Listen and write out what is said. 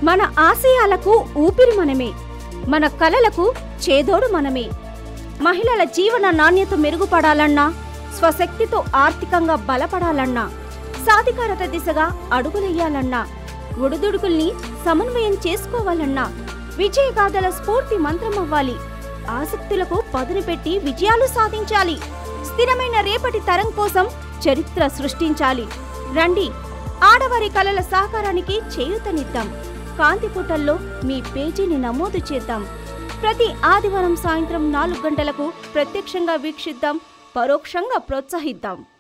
మన ఆశయాలకు ఊపిరి మనమే, మన కలలకు చేదోడు మనమే. మహిళల జీవన నాణ్యత మెరుగుపడాలన్నా, స్వశక్తితో ఆర్థికంగా బలపడాలన్నా, సాధికారత దిశగా అడుగులెయ్యాలన్నా, ఒడిదుడుకుల్ని సమన్వయం చేసుకోవాలన్నా విజయగాథల స్ఫూర్తి మంత్రమవ్వాలి. ఆసక్తులకు పదును పెట్టి విజయాలు సాధించాలి. స్థిరమైన రేపటి తరం కోసం చరిత్ర సృష్టించాలి. రండి, ఆడవారి కలల సాకారానికి చేయూతనిద్దాం. కాంతిపుటల్లో మీ పేజీని నమోదు చేద్దాం. ప్రతి ఆదివారం సాయంత్రం 4 గంటలకు ప్రత్యక్షంగా వీక్షిద్దాం, పరోక్షంగా ప్రోత్సహిద్దాం.